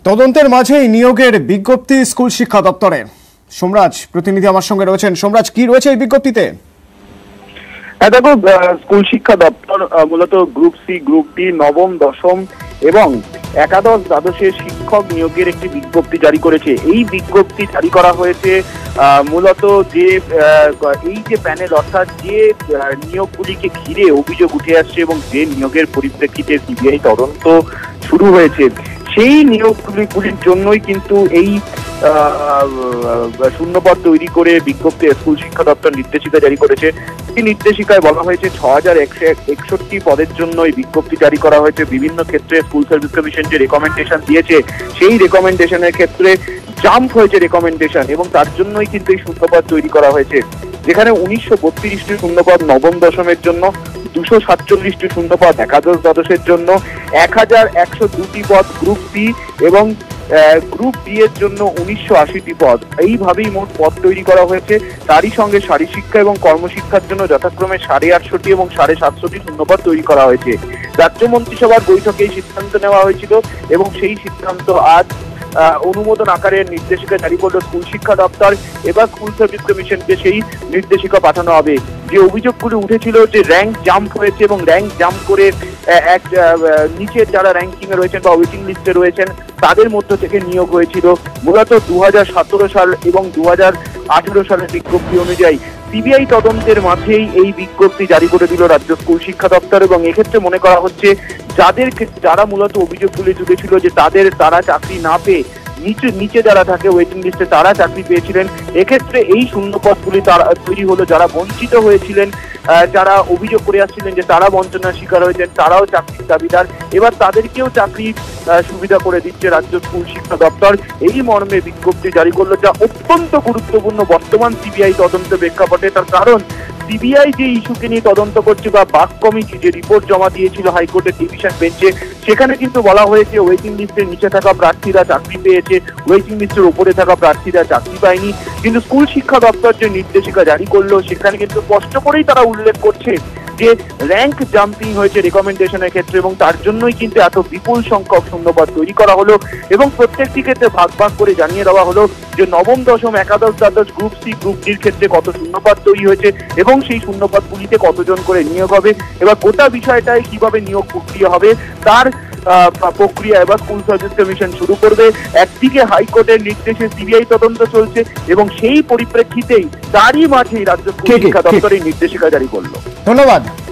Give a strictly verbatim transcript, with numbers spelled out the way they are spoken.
তদন্তের মাঝেই নিয়োগের বিজ্ঞপ্তি স্কুল শিক্ষা দপ্তরে। সোমরাজ প্রতিনিধি আমার সঙ্গে রয়েছেন। সোমরাজ, কি রয়েছে এই বিজ্ঞপ্তিতে? হ্যাঁ দেখো, স্কুল শিক্ষা দপ্তর মূলত গ্রুপ সি, গ্রুপ ডি, নবম, দশম এবং একাদশ দ্বাদশের শিক্ষক নিয়োগের একটি বিজ্ঞপ্তি জারি করেছে। এই বিজ্ঞপ্তি জারি করা হয়েছে মূলত যে এই যে প্যানেল, অর্থাৎ যে নিয়োগগুলিকে ঘিরে অভিযোগ উঠে আসছে এবং যে নিয়োগের পরিপ্রেক্ষিতে সিবিআই তদন্ত শুরু হয়েছে, সেই নিয়োগগুলির জন্যই কিন্তু এই শূন্যপদ তৈরি করে বিজ্ঞপ্তি স্কুল শিক্ষা দপ্তর নির্দেশিকা জারি করেছে। এই নির্দেশিকায় বলা হয়েছে ছ হাজার একশো একষট্টি পদের জন্য এই বিজ্ঞপ্তি জারি করা হয়েছে। বিভিন্ন ক্ষেত্রে স্কুল সার্ভিস কমিশন যে রেকমেন্ডেশন দিয়েছে, সেই রেকমেন্ডেশনের ক্ষেত্রে জাম্প হয়েছে রেকমেন্ডেশন এবং তার জন্যই কিন্তু এই শূন্যপদ তৈরি করা হয়েছে। যেখানে উনিশশো বত্রিশটি শূন্যপদ নবম দশমের জন্য, দুশো সাতচল্লিশটি শূন্যপদ একাদশ দ্বাদশের জন্য, এক হাজার একশো দুটি পদ গ্রুপ সি এবং গ্রুপ বি এর জন্য উনিশশো আশিটি পদ। এইভাবেই মোট পদ তৈরি করা হয়েছে। তারই সঙ্গে শারী শিক্ষা এবং কর্মশিক্ষার জন্য যথাক্রমে সাড়ে আটশোটি এবং সাড়ে সাতশোটি শূন্যপদ তৈরি করা হয়েছে। রাজ্য মন্ত্রিসভার বৈঠকে এই সিদ্ধান্ত নেওয়া হয়েছিল এবং সেই সিদ্ধান্ত আজ অনুমোদন আকারে নির্দেশিকা জারি করলো স্কুল শিক্ষা দপ্তর। এবার স্কুল সার্ভিস কমিশনকে সেই নির্দেশিকা পাঠানো হবে। যে অভিযোগগুলি উঠেছিল যে র্যাঙ্ক জাম্প হয়েছে এবং র্যাঙ্ক জাম্প করে এক নিচের যারা র্যাঙ্কিং এ রয়েছেন বা ওয়েটিং লিস্টে রয়েছেন তাদের মধ্য থেকে নিয়োগ হয়েছিল। মূলত দু হাজার সতেরো সাল এবং দু হাজার আঠেরো সালের বিজ্ঞপ্তি অনুযায়ী সিবিআই তদন্তের মাঝেই এই বিজ্ঞপ্তি জারি করে দিল রাজ্য স্কুল শিক্ষা দপ্তর। এবং এক্ষেত্রে মনে করা হচ্ছে যাদের যারা মূলত অভিযোগগুলি তুলেছিল যে তাদের তারা চাকরি না পেয়ে নিচে নিচে যারা থাকে ওয়েটিং লিস্টে তারা চাকরি পেয়েছিলেন, এক্ষেত্রে এই শূন্যপদগুলি তারা তৈরি হলো। যারা বঞ্চিত হয়েছিলেন, যারা অভিযোগ করে আসছিলেন যে তারা বঞ্চনার শিকার হয়েছেন, তারাও চাকরির দাবিদার, এবার তাদেরকেও চাকরি সুবিধা করে দিচ্ছে রাজ্য স্কুল শিক্ষা দপ্তর। এই মর্মে বিজ্ঞপ্তি জারি করলো, যা অত্যন্ত গুরুত্বপূর্ণ বর্তমান সিবিআই তদন্ত প্রেক্ষাপটে। তার কারণ সিবিআই যে ইস্যুকে নিয়ে তদন্ত করছে বা বাক কমিটি যে রিপোর্ট জমা দিয়েছিল হাইকোর্টের ডিভিশন বেঞ্চে, সেখানে কিন্তু বলা হয়েছে ওয়েটিং লিস্টের নিচে থাকা প্রার্থীরা চাকরি পেয়েছে, ওয়েটিং লিস্টের উপরে থাকা প্রার্থীরা চাকরি পায়নি। কিন্তু স্কুল শিক্ষা দপ্তর যে নির্দেশিকা জারি করলো সেখানে কিন্তু স্পষ্ট করেই তারা উল্লেখ করছে যে র্যাঙ্ক জাম্পিং হয়েছে রেকমেন্ডেশনের ক্ষেত্রে এবং তার জন্যই কিন্তু এত বিপুল সংখ্যক শূন্যপদ তৈরি করা হলো। এবং প্রত্যেকটি ক্ষেত্রে ভাগ ভাগ করে জানিয়ে দেওয়া হলো যে নবম দশম একাদশ দ্বাদশ গ্রুপ সি গ্রুপ ডির ক্ষেত্রে কত শূন্যপদ তৈরি হয়েছে এবং সেই শূন্যপদগুলিতে কতজন করে নিয়োগ হবে। এবার গোটা বিষয়টায় কিভাবে নিয়োগ প্রক্রিয়া হবে তার প্রক্রিয়া এবার স্কুল সার্ভিস কমিশন শুরু করবে। একদিকে হাইকোর্টের নির্দেশে সিবিআই তদন্ত চলছে এবং সেই পরিপ্রেক্ষিতেই তারই মাঝেই রাজ্য স্কুল শিক্ষা দপ্তরের নির্দেশিকা জারি করলো। ধন্যবাদ।